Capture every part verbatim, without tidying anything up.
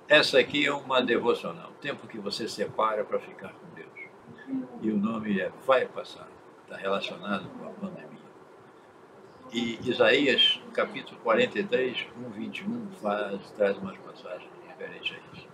Essa aqui é uma devocional, tempo que você separa para ficar com Deus. E o nome é Vai Passar, está relacionado com a pandemia. E Isaías, capítulo quarenta e três, um, vinte e um, faz, traz umas passagens referentes a isso.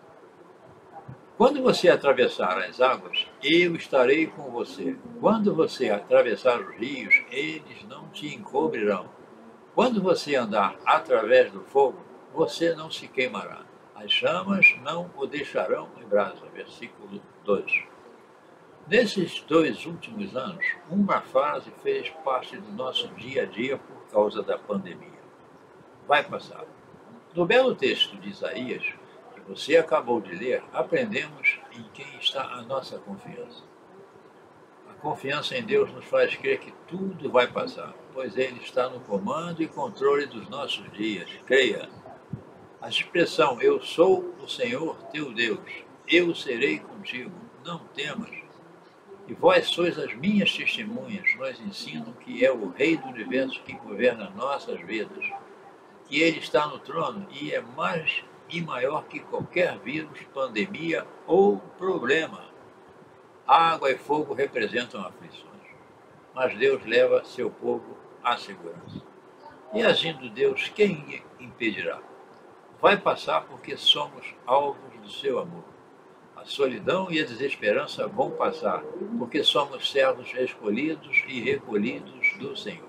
Quando você atravessar as águas, eu estarei com você. Quando você atravessar os rios, eles não te encobrirão. Quando você andar através do fogo, você não se queimará. As chamas não o deixarão em brasa. Versículo dois. Nesses dois últimos anos, uma frase fez parte do nosso dia a dia por causa da pandemia. Vai passar. No belo texto de Isaías, que você acabou de ler, aprendemos em quem está a nossa confiança. A confiança em Deus nos faz crer que tudo vai passar, pois Ele está no comando e controle dos nossos dias. Creia. A expressão "Eu sou o Senhor teu Deus, eu serei contigo, não temas", e vós sois as minhas testemunhas, nos ensinam que é o Rei do Universo que governa nossas vidas, que Ele está no trono e é mais e maior que qualquer vírus, pandemia ou problema. Água e fogo representam aflições, mas Deus leva seu povo à segurança. E agindo Deus, quem impedirá? Vai passar porque somos alvos do seu amor. A solidão e a desesperança vão passar, porque somos servos escolhidos e recolhidos do Senhor.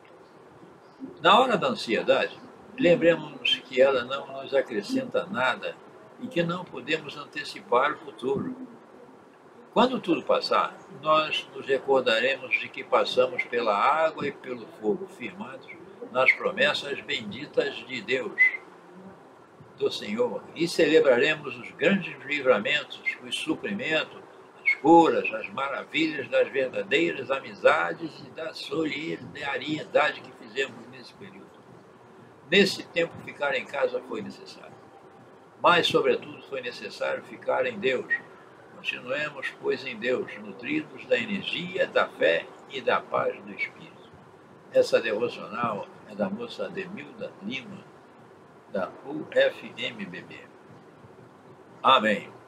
Na hora da ansiedade, lembremos-nos que ela não nos acrescenta nada e que não podemos antecipar o futuro. Quando tudo passar, nós nos recordaremos de que passamos pela água e pelo fogo, firmados nas promessas benditas de Deus, do Senhor, e celebraremos os grandes livramentos, os suprimentos, as curas, as maravilhas das verdadeiras amizades e da solidariedade que fizemos nesse período. Nesse tempo, ficar em casa foi necessário, mas, sobretudo, foi necessário ficar em Deus. Continuemos, pois, em Deus, nutridos da energia, da fé e da paz do Espírito. Essa devocional é da moça Ademilda Lima, da U F M B B. Amém.